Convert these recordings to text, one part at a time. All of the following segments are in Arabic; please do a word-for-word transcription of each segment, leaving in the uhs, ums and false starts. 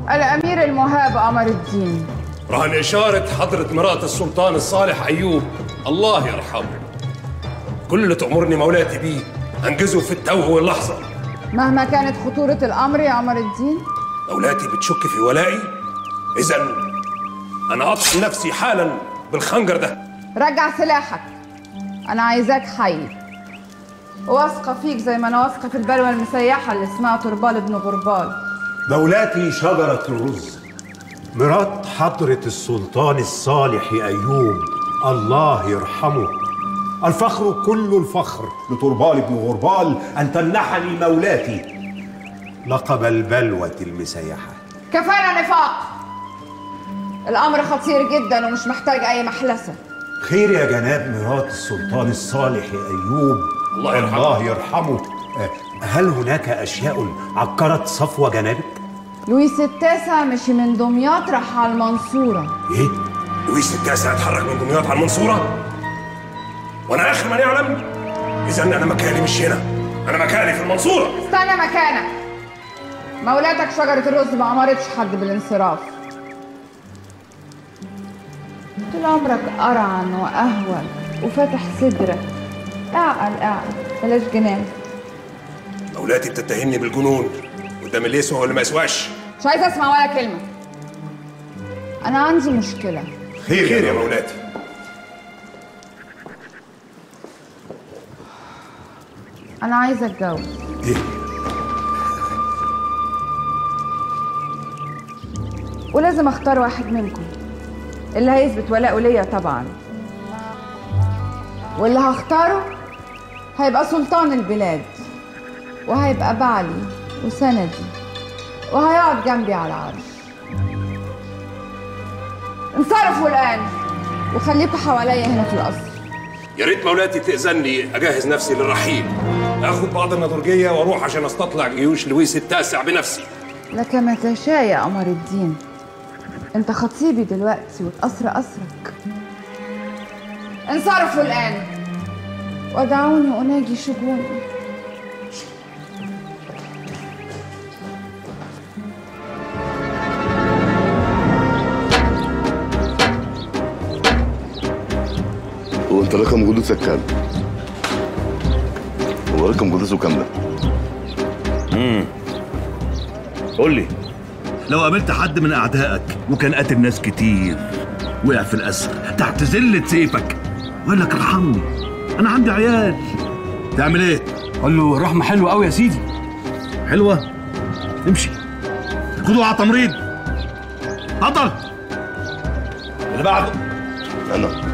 الأمير المهاب قمر الدين. رهن إشارة حضرة مرات السلطان الصالح أيوب الله يرحمه. كل اللي تأمرني مولاتي بيه أنجزه في التو واللحظة. مهما كانت خطورة الأمر يا قمر الدين. مولاتي بتشك في ولائي؟ إذا أنا أطحن نفسي حالا بالخنجر ده. رجع سلاحك، أنا عايزاك حي، واثقة فيك زي ما أنا واثقة في البلوة المسيحة اللي اسمها طربال ابن غربال. مولاتي شجرة الرز، مرات حضرة السلطان الصالح أيوب الله يرحمه. الفخر كل الفخر لطربال ابن غربال أن تمنحني مولاتي لقب البلوة المسيحة. كفانا نفاق، الأمر خطير جدا ومش محتاج أي محلسة. خير يا جناب مرات السلطان الصالح أيوب الله يرحمه. الله يرحمه. هل هناك أشياء عكرت صفو جنابك؟ لويس التاسع مشي من دمياط راح على المنصورة. إيه؟ لويس التاسع اتحرك من دمياط على المنصورة؟ وأنا آخر من يعلم؟ إذا أنا مكاني مش هنا، أنا مكاني في المنصورة. استنى مكانك، مولاتك شجرة الرز ما أمرتش حد بالانصراف. طول عمرك أرعن وأهون وفاتح صدرك. اعقل اعقل، بلاش جنان. مولاتي بتتهمني بالجنون قدام اللي يسوى واللي ما يسواش. مش عايزة أسمع ولا كلمة. أنا عندي مشكلة. خير خير يا مولاتي. أنا عايزة أتجوز. إيه؟ ولازم أختار واحد منكم اللي هيثبت ولاءه ليا طبعا، واللي هختاره هيبقى سلطان البلاد، وهيبقى بعلي وسندي، وهيقعد جنبي على العرش. انصرفوا الآن وخليكوا حواليا هنا في القصر. يا ريت مولاتي تأذني أجهز نفسي للرحيل، آخد بعض النضرجية وأروح عشان أستطلع جيوش لويس التاسع بنفسي. لك ما تشاء يا قمر الدين، أنت خطيبي دلوقتي والقصر قصرك. انصرفوا الآن ودعوني أناجي شجوني. هو انت رقم جلوسك كام؟ هو رقم جلوسه كام ده؟ امم قول لي، لو قابلت حد من اعدائك وكان قاتل ناس كتير وقع في الاسر تحت زلة سيفك وقال لك ارحمني انا عندي عيال، تعمل ايه؟ قال له الرحمه حلوه قوي يا سيدي. حلوه؟ امشي خدوه على تمريض. اتفضل. اللي بعده. انا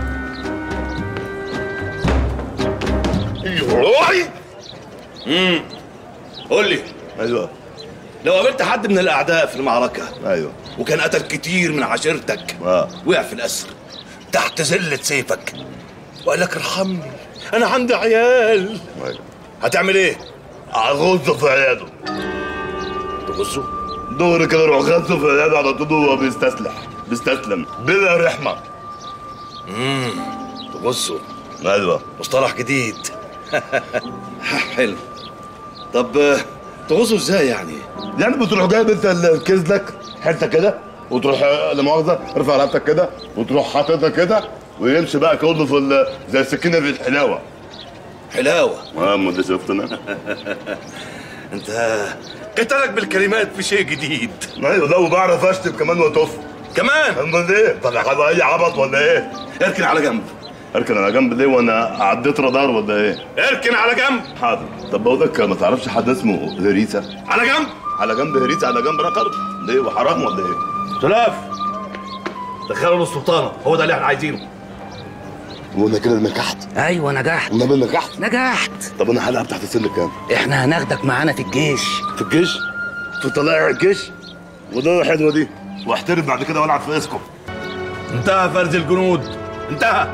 امم قول لي. ايوه. لو قابلت حد من الاعداء في المعركه ايوه وكان قتل كتير من عشيرتك اه وقع في الاسر تحت زلة سيفك وقال لك ارحمني انا عندي عيال، ايوه هتعمل ايه؟ اغزه في عياده. تغزه؟ دغري كده روح غزه في عياده على طول وهو بيستسلح بيستسلم بلا رحمه. امم تغزه؟ ايوه مصطلح جديد. حلو. طب تغزه ازاي يعني؟ يعني بتروح جايب انت الكيس لك حته كده وتروح لا مؤاخذه ارفع رقبتك كده وتروح حاططها كده ويمشي بقى كله في زي السكينه في الحلاوه. حلاوه؟ اه ما ده شفت انا. انت قتلك بالكلمات في شيء جديد. ايوه ده وبعرف اشتم كمان واطف كمان. امال ايه؟ طب اي عبط ولا ايه؟ اركن على جنب. اركن على جنب ليه وانا عديت رادار ولا ايه؟ اركن على جنب. حاضر. طب بقول لك ما تعرفش حد اسمه هريسه؟ على جنب. على جنب هريسه على جنب رقر ليه وحرام ولا ايه؟ سلاف دخلوا للسلطانه، هو ده اللي احنا عايزينه. وانا كده نجحت؟ ايوه نجحت. والنبي نجحت؟ نجحت. طب انا هلعب تحت سن كام؟ احنا هناخدك معانا في الجيش. في الجيش؟ في طلائع الجيش؟ وده حلوه دي واحترف بعد كده والعب في اسكم. انتهى فرز الجنود، انتهى.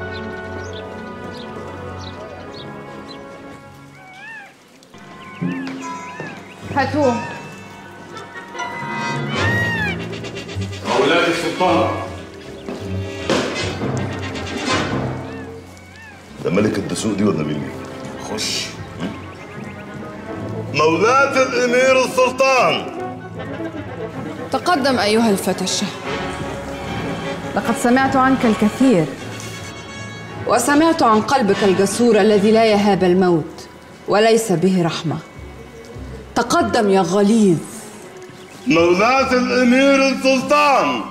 هاتوه. مولاتي السلطان. ده ملك الدسوق دي ولا مين؟ خش. مولاة الامير السلطان تقدم أيها الفتى الشهم. لقد سمعت عنك الكثير، وسمعت عن قلبك الجسور الذي لا يهاب الموت وليس به رحمة. تقدم يا غليظ. مولاة الأمير السلطان.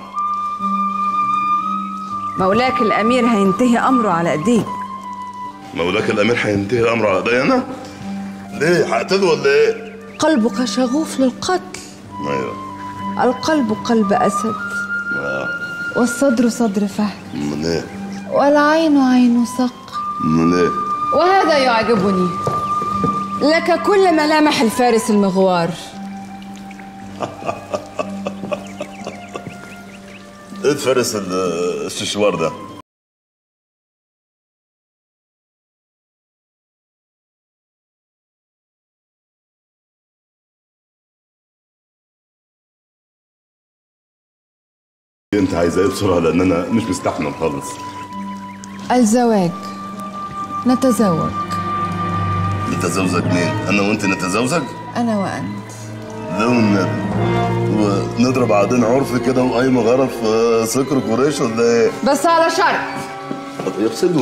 مولاك الأمير هينتهي أمره على إيديك. مولاك الأمير هينتهي الأمر على إيدي أنا؟ ليه؟ هقتله ولا إيه؟ قلبك شغوف للقتل. أيوه. القلب قلب أسد. آه. والصدر صدر فهد. من إيه؟ والعين عين صقر. من إيه؟ وهذا يعجبني، لك كل ملامح الفارس المغوار. إيه الفارس الششوار ده؟ انت عايزه ايه بسرعه؟ لان انا مش مستحمل خالص. الزواج. نتزوج. نتزوجك مين؟ انا وانت نتزوجك؟ أنا وأنت. لو النبي ونضرب عقدين عرفي كده وقايمه غرف سكر قريش ولا ايه؟ بس على شرط. يفسدوا.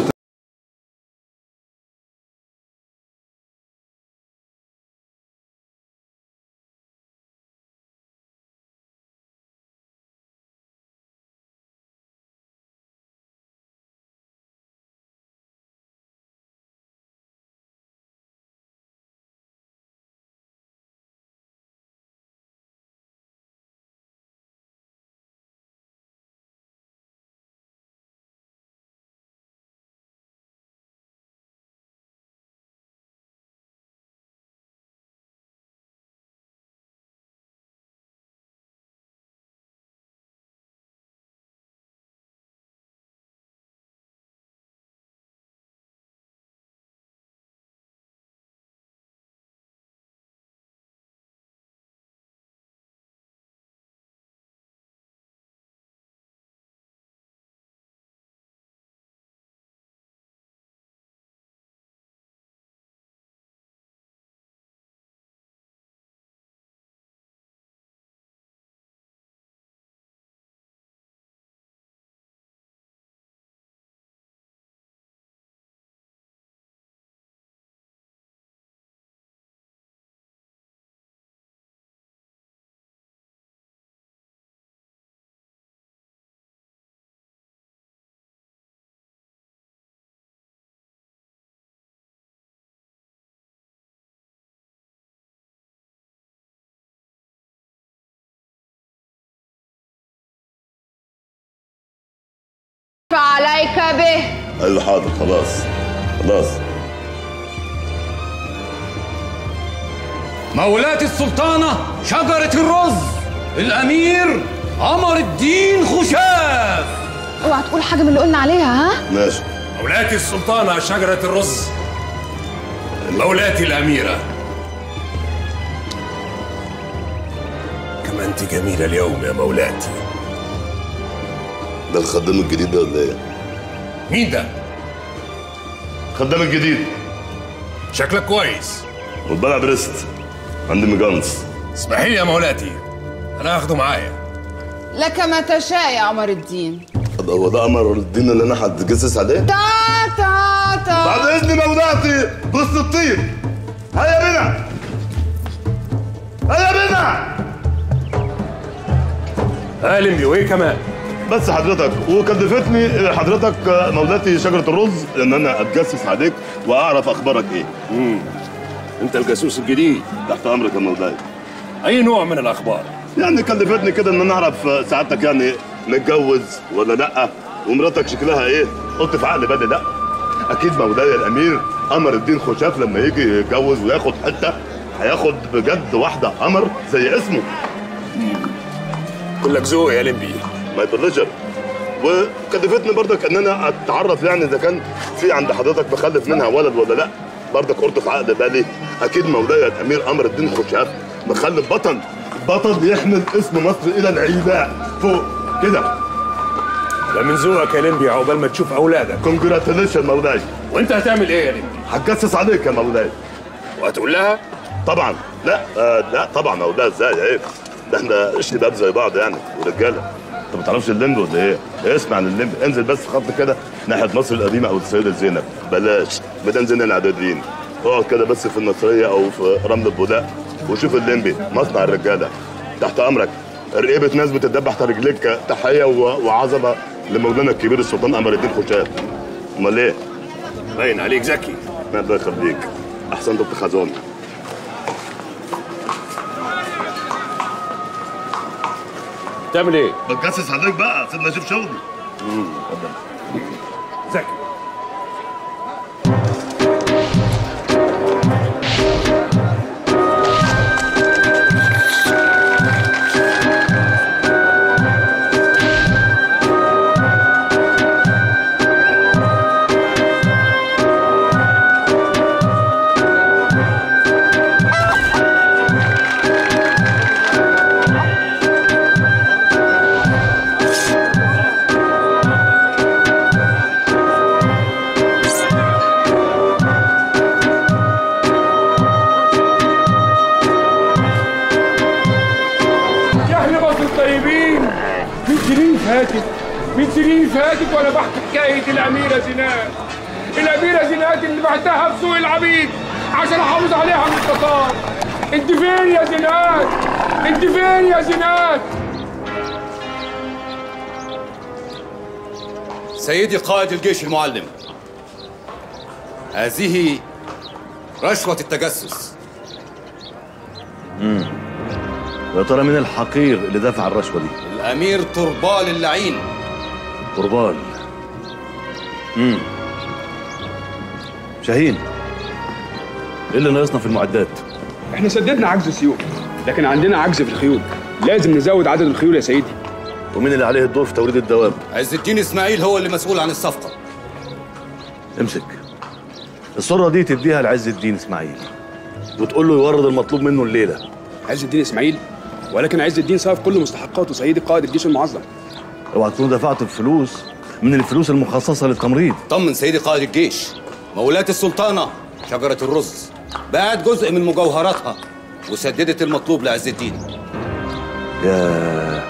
فعليك به. قال له حاضر. خلاص خلاص. مولاة السلطانة شجرة الرز الأمير قمر الدين خشاف. اوعى تقول حاجة من اللي قلنا عليها. ها؟ ماشي. مولاتي السلطانة شجرة الرز، مولاتي الأميرة. كما أنت جميلة اليوم يا مولاتي. ده الخدام الجديد ده ولا ايه؟ مين ده؟ الخدام الجديد. شكلك كويس. وبلع بريست. عندي مجانس. اسمحي لي يا مولاتي، أنا هاخده معايا. لك ما تشاء يا قمر الدين. هو ده قمر الدين اللي انا هتجسس عليه؟ تا تا تا. بعد اذن مولاتي بص الطيب. هيا بنا هيا بنا. قالم بيه وايه كمان؟ بس حضرتك وكلفتني حضرتك مولاتي شجرة الرز ان انا اتجسس عليك واعرف اخبارك ايه. امم انت الجاسوس الجديد. تحت امرك يا مولاي. اي نوع من الاخبار؟ يعني كلفتني كده ان انا اعرف سعادتك يعني متجوز ولا لا، ومراتك شكلها ايه؟ قلت في عقل بالي لا، اكيد مولاي الامير قمر الدين خشاف لما يجي يتجوز وياخد حته هياخد بجد واحده قمر زي اسمه. كلك ذوق يا لمبي. ماي بليجر. وكلفتني برضك ان انا اتعرف يعني اذا كان في عند حضرتك مخلف منها ولد ولا لا، برضك قلت في عقل بالي اكيد مولاي الامير قمر الدين خشاف مخلف بطل، بطل يحمل اسم مصر الى العيباء فوق كده. ده من ذوقك يا لمبي عقبال ما تشوف اولادك. كونجراتيليشن مولاي. وانت هتعمل ايه يا لمبي؟ هتجسس عليك يا مولاي. وهتقول لها؟ طبعا لا. آه لا طبعا اقول لها ازاي؟ عيب ده احنا شباب زي بعض يعني ورجاله. انت ما تعرفش الليمبي ولا ايه؟ اسمع عن الليمبي، انزل بس خط كده ناحيه مصر القديمه او السيده زينب، بلاش بدل زين العدادين، اقعد كده بس في النصريه او في رمل البولاق وشوف الليمبي مصنع الرجاله. تحت امرك، رقيبه ناس بتدبح تحت رجليك، تحيه وعظمه لمولانا الكبير السلطان قمر الدين خشاب. امال ايه؟ باين عليك ذكي. الله يخليك، احسنت اتخاذون. تعمل ايه؟ بتجسس عليك بقى، سيبنا اشوف شغلي. امم اتفضل. ذكي. من سنين فاتت وانا بحكي حكايه الاميره زينات. الاميره زينات اللي بعتها في سوق العبيد عشان احافظ عليها من التتار. انت فين يا زينات؟ انت فين يا زينات؟ سيدي قائد الجيش المعلم، هذه رشوة التجسس. امم يا ترى مين الحقير اللي دفع الرشوة دي؟ الأمير طربال اللعين. طربال. امم شاهين، ايه اللي ناقصنا في المعدات؟ احنا سددنا عجز السيوف، لكن عندنا عجز في الخيول. لازم نزود عدد الخيول يا سيدي. ومين اللي عليه الدور في توريد الدواب؟ عز الدين اسماعيل هو اللي مسؤول عن الصفقة. امسك الصورة دي تديها لعز الدين اسماعيل وتقول له يورد المطلوب منه الليلة. عز الدين اسماعيل؟ ولكن عز الدين صرف كل مستحقاته سيدي قائد الجيش المعظم. اوعى تكون دفعت الفلوس من الفلوس المخصصة للتمريض. طمن سيدي قائد الجيش، مولاة السلطانة شجرة الرز باعت جزء من مجوهراتها وسددت المطلوب لعز الدين. يا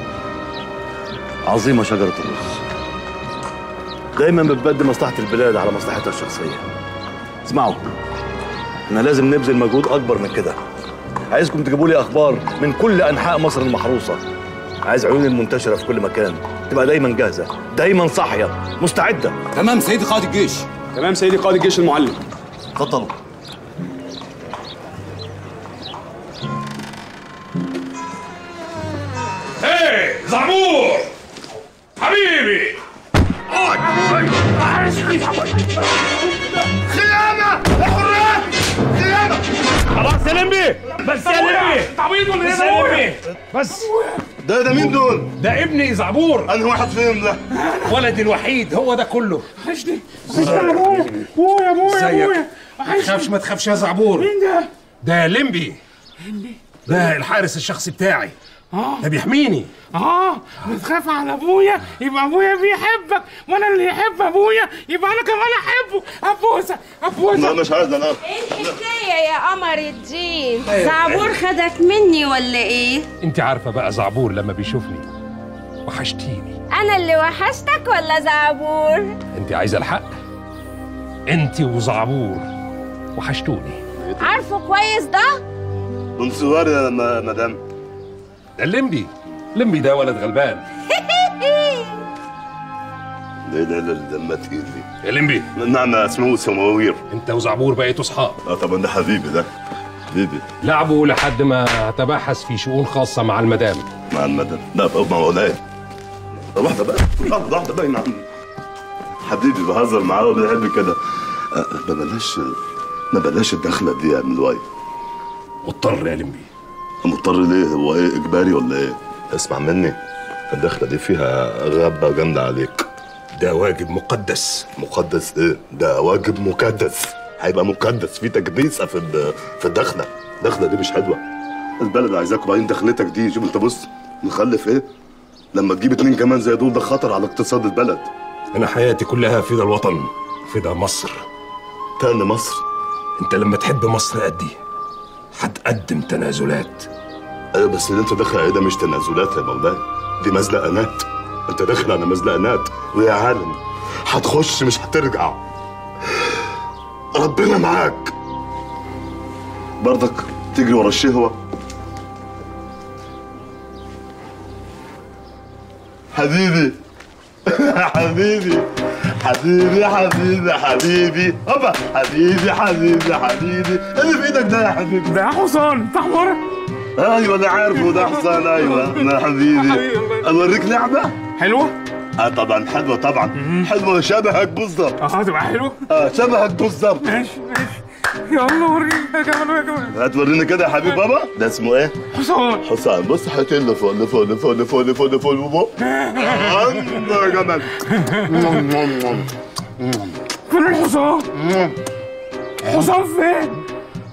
عظيمة شجرة الرز، دايما بتبدي مصلحة البلاد على مصلحتها الشخصية. اسمعوا، احنا لازم نبذل مجهود أكبر من كده. عايزكم تجيبوا لي أخبار من كل أنحاء مصر المحروسة. عايز عيون المنتشرة في كل مكان تبقى دايما جاهزة، دايما صاحية، مستعدة. تمام سيدي قائد الجيش. تمام سيدي قائد الجيش المعلم. اتفضلوا. هي زعبور حبيبي، اقعد. خيانة يا حراس، خيانة. خلاص يا لمبي، بس يا لمبي. تعويض ولا بس يا لمبي، بس. ده ده مين دول؟ ده ابني زعبور. أنهي واحد فيهم ده؟ ولدي الوحيد، هو ده كله. وحشني وحشني يا ابويا، ابويا ابويا ابويا. ما تخافش ما تخافش يا زعبور. مين ده؟ ده لمبي. لمبي؟ ده الحارس الشخصي بتاعي. اه ده بيحميني. اه بتخاف على ابويا يبقى ابويا بيحبك، وانا اللي يحب ابويا يبقى انا كمان احبه. ابوسه ابوسه. لا مش عايز انا. ايه الحكايه يا قمر الدين؟ زعبور خدك مني ولا ايه؟ انت عارفه بقى زعبور لما بيشوفني وحشتيني. انا اللي وحشتك ولا زعبور؟ انت عايزه الحق؟ انت وزعبور وحشتوني. عارفه كويس ده؟ من صغار يا مدام. ده الليمبي. لمبي ده ولد غلبان. لا لا لا لما تقيل يا لمبي. نعم اسمه سماوير. انت وزعبور بقيتوا اصحاب. اه طبعا ده حبيبي، ده حبيبي. لعبوا لحد ما تباحث في شؤون خاصه مع المدام. مع المدام؟ لا مع ولاية. واحدة بقى، واحدة واحدة بقى. نعم حبيبي، بهزر معاه وبيحب كده. أه ما بلاش ما بلاش الدخلة دي يا من الواي. مضطر يا لمبي. مضطر ليه؟ هو ايه اجباري ولا ايه؟ اسمع مني، الدخلة دي فيها غابة جامدة عليك. ده واجب مقدس. مقدس ايه؟ ده واجب مكدس. هيبقى مكدس في تكديسة في في الدخلة. الدخلة دي مش حلوة. البلد عايزاك، وبعدين دخلتك دي شوف انت بص مخلف ايه؟ لما تجيب اتنين كمان زي دول ده خطر على اقتصاد البلد. انا حياتي كلها فدا الوطن، فدا مصر. تاني مصر؟ انت لما تحب مصر قدي هتقدم تنازلات. ايوه بس اللي انت داخل عليه ده مش تنازلات يا مولاي، دي مزلقانات. انت داخل على مزلقانات ويا عالم هتخش مش هترجع. ربنا معاك. برضك تجري ورا الشهوه. حبيبي حبيبي حبيبي حبيبي حبيبي هبا حبيبي حبيبي حبيبي اللي في ايدك ده يا حبيبي ده حصان تحمر. ايوه انا عارفه ده حصان. ايوه يا حبيبي اوريك لعبه حلوه؟ اه طبعا حلوه طبعا. حلوه شبهك بالظبط. اه تبقى حلوه؟ اه شبهك بالظبط. ماشي ماشي يلا وريني يا كمان ويا كمان. هتوريني كده يا حبيب بابا. ده اسمه ايه؟ حصان. حصان. بص حيطين لفوق لفوق لفوق لفوق لفوق لفوق لفوق. الله يا جمال. فين الحصان؟ حصان فين؟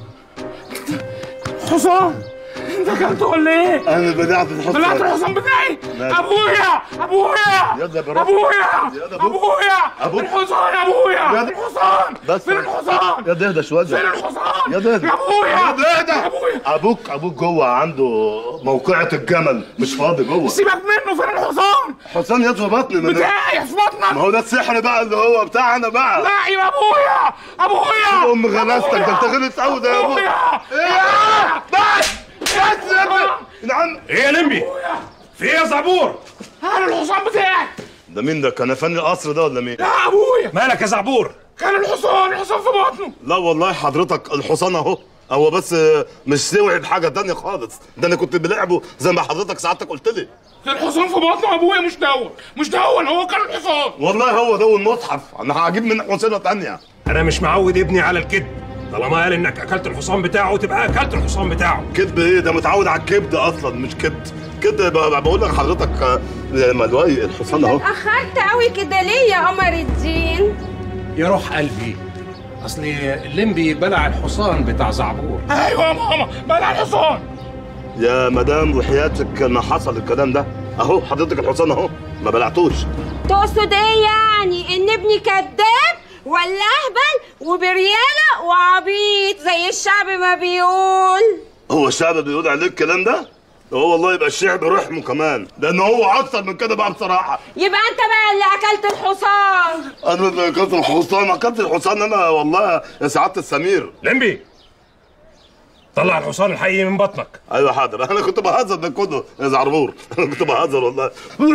حصان؟ انت اكلته ولا ايه؟ انا بلعت الحصان. بلعت الحصان بتاعي؟ ابويا ابويا يلا بروح. ابويا يلا أبوك. ابويا أبوك. الحصان يا ابويا يلا. الحصان بس فين الحصان؟ يا ده اهدى شويه. فين الحصان؟ يا ده اهدى. يا ابويا يا ده اهدى. يا ابويا. ابوك ابوك جوه عنده موقعة الجمل مش فاضي جوه. سيبك منه. فين الحصان؟ حصان يد في بطني من بتاعي في بطنك. ما هو ده السحر بقى اللي هو بتاعنا بقى. لا يا ابويا ابويا ام غلاستك ده انت غلس قوي ده يا ابويا. ايه بس بس يا ابني. نعم. ايه يا لمبي؟ في ايه يا زعبور؟ انا الحصان بتاعي. ده مين ده؟ كان فني القصر ده ولا مين؟ لا ابويا. مالك يا زعبور؟ كان الحصان الحصان في بطنه. لا والله حضرتك الحصان اهو. هو بس مش سوعي بحاجه تانية خالص. ده انا كنت بلعبه زي ما حضرتك سعادتك قلت لي. الحصان في بطنه ابويا مش دون مش دون هو كان الحصان. والله هو ده المصحف. انا هجيب من حصينه تانية. انا مش معود ابني على الكذب. طالما قال انك اكلت الحصان بتاعه تبقى اكلت الحصان بتاعه. كذب ايه؟ ده متعود على الكبد اصلا مش كبد. كده بقول لك حضرتك يا ملوي الحصان اهو. اتأخرت قوي كده ليه يا قمر الدين؟ يا روح قلبي، اصل الليمبي بلع الحصان بتاع زعبور. ايوه يا ماما بلع الحصان. يا مدام وحياتك ما حصل الكلام ده اهو. حضرتك الحصان اهو ما بلعتوش. تقصد ايه يعني؟ ان ابني كذاب ولا اهبل وبرياله وعبيط زي الشعب ما بيقول؟ هو الشعب بيقول عليك الكلام ده؟ هو والله يبقى الشعب رحمه كمان، لان هو اكتر من كده بقى بصراحه. يبقى انت بقى اللي اكلت الحصان. انا اللي اكلت الحصان. اكلت الحصان انا والله يا سعاده السمير. لمبي طلع الحصان الحقيقي من بطنك. ايوه حاضر. انا كنت بهزر ده كله يا زعربور. انا كنت بهزر والله.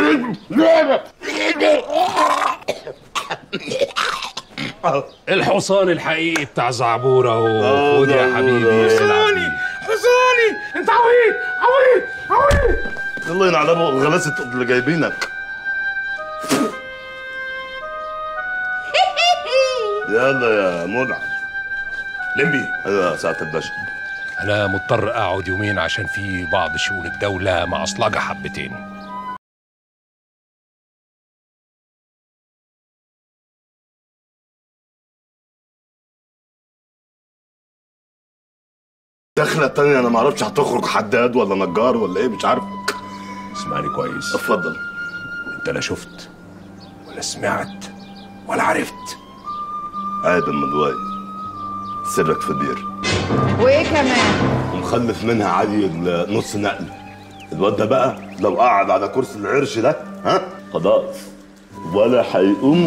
الحصان الحقيقي بتاع زعبور اهو. خد يا حبيبي. حصاني حصاني. انت عويط عويط عويط. الله ينعلمه الغلاسه اللي جايبينك. يلا يا منعم. لمبي. ايوه يا سعاده الباشا. انا مضطر اقعد يومين عشان في بعض شؤون الدوله معصلجه حبتين. دخلة تانية انا ما اعرفش هتخرج حداد ولا نجار ولا ايه مش عارفك. اسمعني كويس. اتفضل. انت لا شفت ولا سمعت ولا عرفت. عيب المدواي. سرك في بير. وايه كمان؟ ومخلف منها عادي نص نقل. الواد ده بقى لو قعد على كرسي العرش ده ها خلاص ولا هيقوم.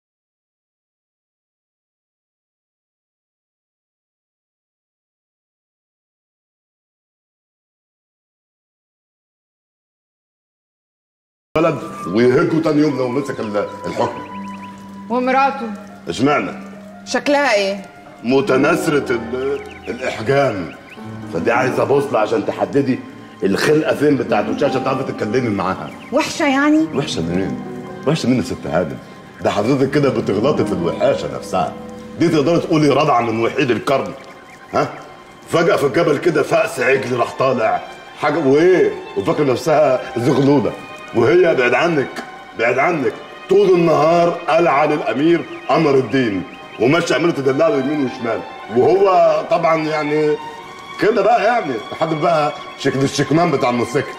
بلد ويهجوا تاني يوم لو مسك الحكم. ومراته اشمعنى؟ شكلها ايه؟ متناثرة الاحجام. فدي عايزه بوصله عشان تحددي الخلقه فين بتاعت وشها عشان تعرفي تتكلمي معاها. وحشه يعني؟ وحشه منين؟ وحشه مين يا ست هانم؟ ده حضرتك كده بتغلطي في الوحاشه نفسها. دي تقدري تقولي رضعه من وحيد القرن. ها؟ فجأة في الجبل كده فأس عجل راح طالع حاجه وايه؟ وفاكره نفسها زغلوله. وهي بعد عنك بعد عنك طول النهار قلعه للامير قمر الدين وماشيه عماله تدلع له يمين وشمال. وهو طبعا يعني كده بقى يعني لحد بقى شكل الشكمان بتاع الموسيقى.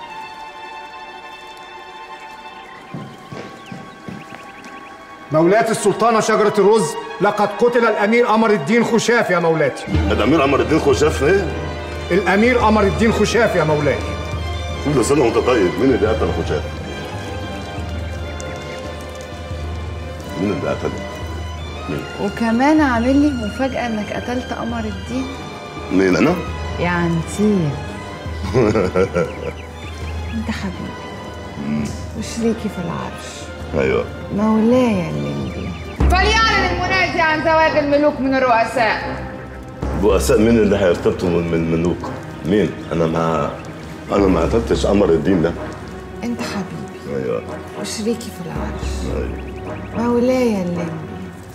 مولاتي السلطانة شجرة الرز، لقد قتل الأمير قمر الدين خشاف يا مولاتي. الأمير قمر الدين خشاف إيه؟ الامير قمر الدين خشاف يا مولاي. كل سنه وانت طيب. مين اللي قتل خشاف؟ مين اللي قتله؟ مين؟ وكمان عامل لي مفاجأة انك قتلت قمر الدين. مين انا؟ يا عنتير. انت حبيبي وشريكي في العرش. ايوه مولاي الليمبي. فليعلن المنادي عن زواج الملوك من الرؤساء. رؤساء مين اللي هيرتبطوا من من ملوك؟ مين؟ انا ما انا ما قتلتش قمر الدين ده. انت حبيبي. ايوه وشريكي في العرش. ايوه مولاي الليمبي.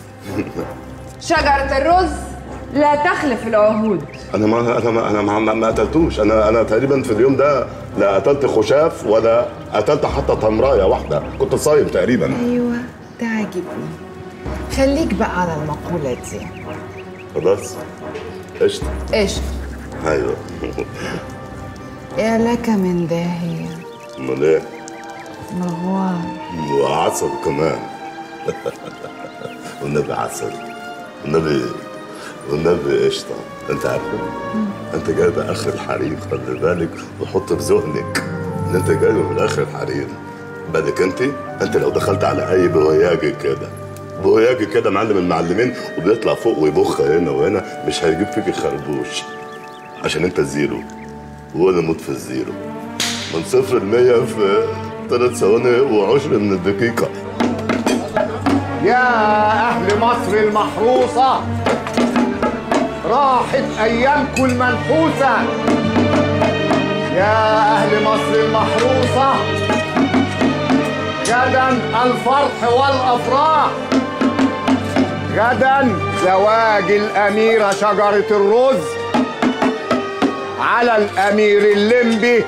شجرة الرز لا تخلف العهود. انا ما انا ما انا ما, ما قتلتوش. انا انا تقريبا في اليوم ده لا قتلت خشاف ولا قتلت حتى تمرايه واحده. كنت صايم تقريبا. ايوه ده عاجبني. خليك بقى على المقولة دي. خلاص قشطه. قشطه. ايوه. يا لك من داهية. امال ايه؟ مغوار. وعسل كمان. والنبي عسل. والنبي والنبي قشطه. انت عارفه؟ انت جايبه اخر الحريم. خلي بالك وحط في ذهنك ان انت جايبه من اخر الحريم. بالك انت انت لو دخلت على اي بوياجي كده بوياجي كده معلم المعلمين وبيطلع فوق ويبخ هنا وهنا مش هيجيب فيك خربوش. عشان انت الزيرو وانا موت في الزيرو. من صفر لمية في ثلاث ثواني وعشر من الدقيقة. يا أهل مصر المحروسة، راحت أيامكم المنحوسة. يا أهل مصر المحروسة، غدا الفرح والأفراح. غدا زواج الأميرة شجرة الرز على الأمير الليمبي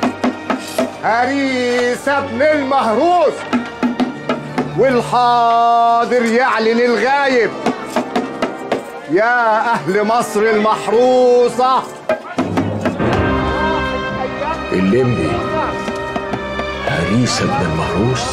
عريسة ابن المهروس. والحاضر يعلن الغايب. يا أهل مصر المحروسة، الليمبي عريسة ابن المهروس.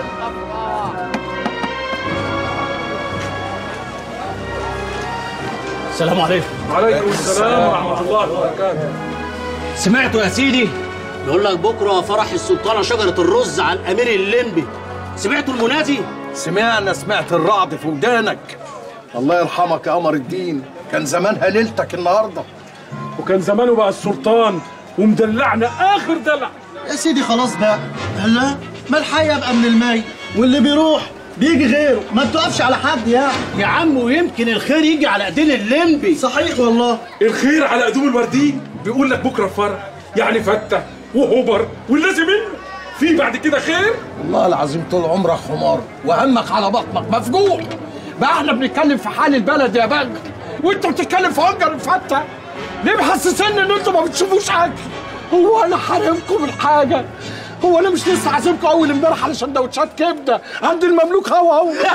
السلام عليكم. وعليكم السلام ورحمة الله وبركاته. سمعتوا يا سيدي؟ بيقول لك بكره فرح السلطانة شجرة الرز على الأمير الليمبي. سمعتوا المنادي؟ سمعنا. سمعت الرعد في ودانك. الله يرحمك يا قمر الدين، كان زمانها ليلتك النهارده. وكان زمانه بقى السلطان ومدلعنا آخر دلع. يا سيدي خلاص بقى. لا ما الحي يبقى من المي، واللي بيروح بيجي غيره، ما تقفش على حد يعني. يا عم ويمكن الخير يجي على ايدين الليمبي. صحيح والله. الخير على قدوم الوردين. بيقول لك بكره الفرح، يعني فتة وهبر واللازم منه. في بعد كده خير؟ والله العظيم طول عمرك حمار وهمك على بطنك مفجوع. بقى احنا بنتكلم في حال البلد يا بنك وانت بتتكلم في هنجر الفتة. ليه محسسني ان انتوا ما بتشوفوش حاجه؟ هو انا حارمكم من حاجه؟ هو انا مش لسه عازمكم اول امبارح على سندوتشات كبده عند المملوك هوا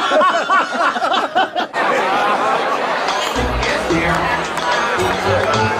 هوا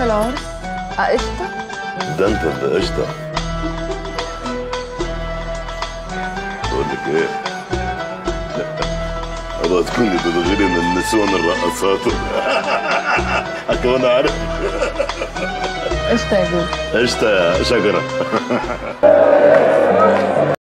العرس؟ قشطة؟ ده انت اللي قشطة. بقول لك ايه؟ ابقى تكوني بتغيري من النسوان الرقصات. كمان عارف. قشطة يا جوز. قشطة يا شجرة.